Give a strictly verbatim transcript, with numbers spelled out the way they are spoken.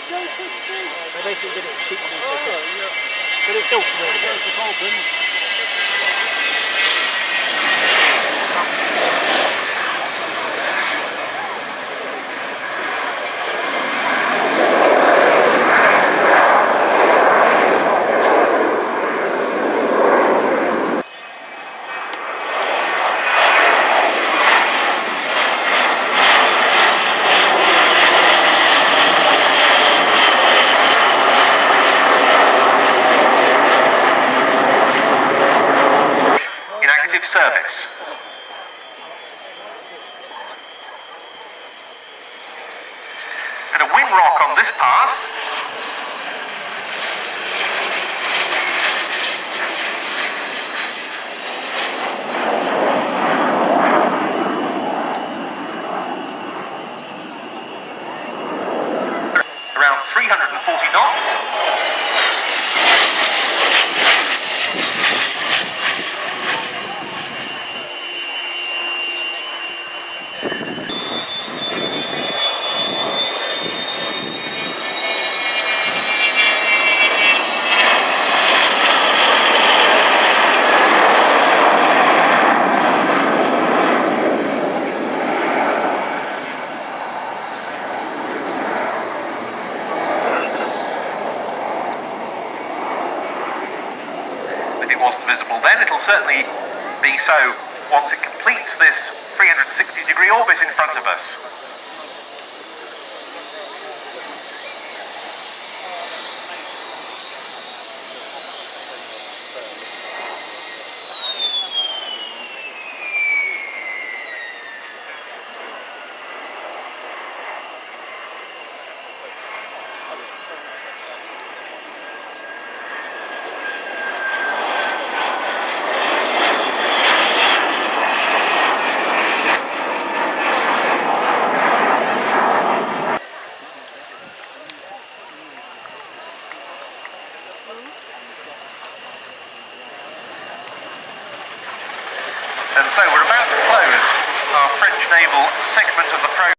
They basically did it as cheap as they could. But it's still really good. It's a Falcon. Service. And a wing rock on this pass. Around three hundred forty knots. Wasn't visible then, it'll certainly be so once it completes this three hundred sixty degree orbit in front of us. And so we're about to close our French naval segment of the program.